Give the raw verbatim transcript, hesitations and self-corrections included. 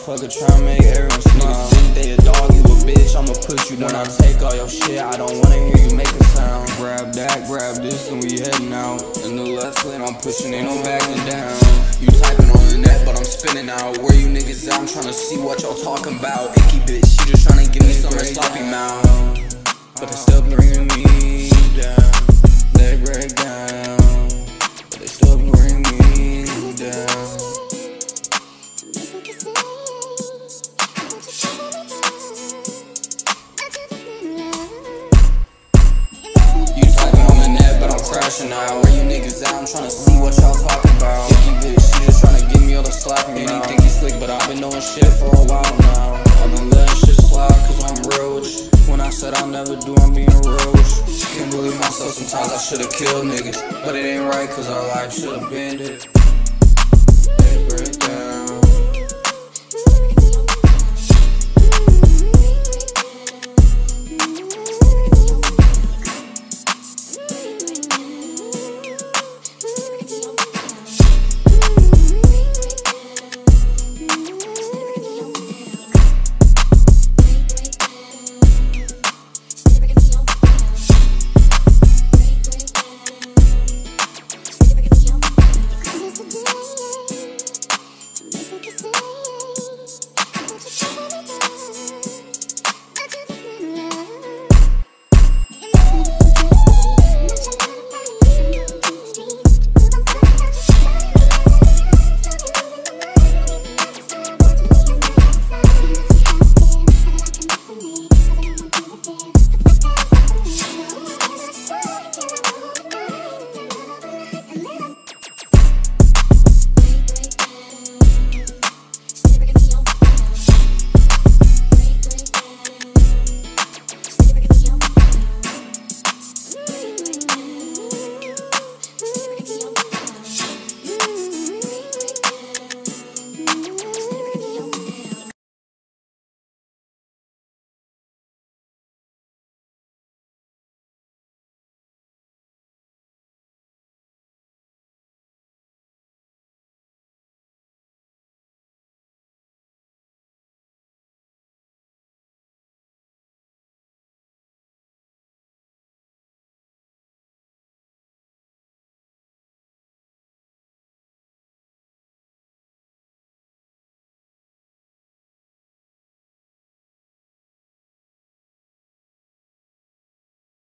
motherfucker tryna make everyone smile. Think they a dog, you a bitch, I'ma push you down. When I take all your shit, I don't wanna hear you make a sound. Grab that, grab this, and we heading out. In the left lane, I'm pushing, ain't no backing down. You typing on the net, but I'm spinning out. Where you niggas at? I'm tryna see what y'all talking about. Icky bitch, she just tryna give me some sloppy mouth, but they still bringing me down. They break down, but they still bring me down. You typing on the net, but I'm crashing out. Where you niggas at? I'm tryna see what y'all talking about. Icky bitch, she just tryna give me all the sloppy mouth. And he think he's slick, but I've been doing shit for a while now. I've been letting shit slide cause I'm real with you. When I said I'll never do, I'm being real with you. Can't believe myself, sometimes I should've killed niggas, but it ain't right cause our life should've been it. They break down.